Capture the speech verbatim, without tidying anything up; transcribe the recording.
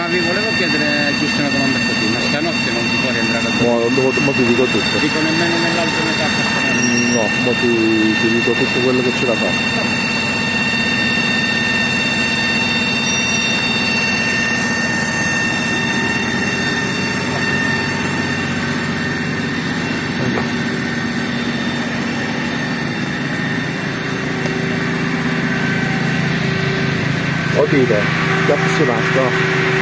Ma vi volevo chiedere giusto una domanda così, ma stanotte non si può rientrare a dormire? No, ma ti dico tutto. Dico nemmeno nell'altra metà appartamento. No, ma ti, ti dico tutto quello che c'è da fare. Oddio, che appassionato.